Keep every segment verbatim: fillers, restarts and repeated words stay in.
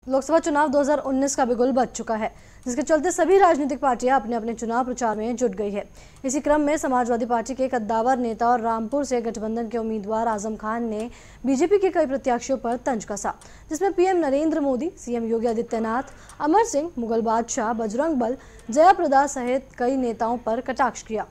लोक सभा चुनाव दो हज़ार उन्नीस का बिगुल बज चुका है, जिसके चलते सभी राजनीतिक पार्टियां अपने अपने चुनाव प्रचार में जुट गई है। इसी क्रम में समाजवादी पार्टी के कद्दावर नेता और रामपुर से गठबंधन के उम्मीदवार आजम खान ने बीजेपी के कई प्रत्याशियों पर तंज कसा, जिसमें पीएम नरेंद्र मोदी, सीएम योगी आदित्यनाथ, अमर सिंह, मुगल बादशाह, बजरंग बल, जयाप्रदा सहित कई नेताओं पर कटाक्ष किया।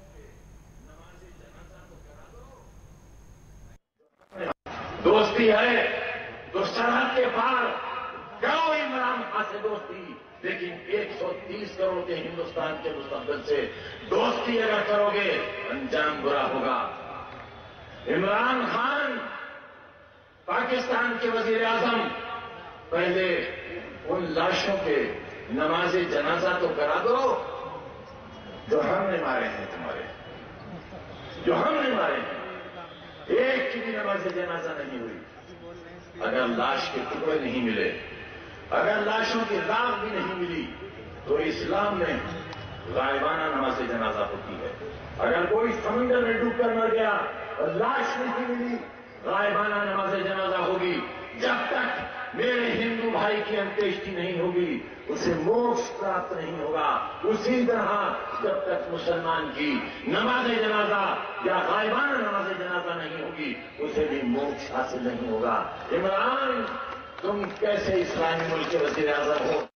दोस्ती है तो सरहद के पार करो इमरान खान से दोस्ती, लेकिन एक सौ तीस करोड़ के हिंदुस्तान के मुस्तकबिल से दोस्ती अगर करोगे अंजाम बुरा होगा। इमरान खान पाकिस्तान के वजीर आजम, पहले उन लाशों के नमाज जनाजा तो करा दो जो हमने मारे हैं, तुम्हारे जो हमने मारे हैं। एक की भी नमाज जनाजा नहीं हुई। अगर लाश के टुकड़े नहीं मिले, अगर लाशों की राख भी नहीं मिली, तो इस्लाम में गायबाना नमाज जनाजा होती है। अगर कोई समुद्र में डूबकर मर गया और लाश नहीं मिली, गायबाना नमाज जनाजा होगी। जब तक मेरे हिंदू भाई की अंत्येष्टि नहीं होगी, उसे मोक्ष प्राप्त नहीं होगा। उसी तरह जब तक मुसलमान की नमाज जनाजा या गायबाना नमाज जनाजा नहीं होगी, उसे भी मोक्ष हासिल नहीं होगा। इमरान, तुम कैसे इस्लामी मुल्क के वजीर आजम हो?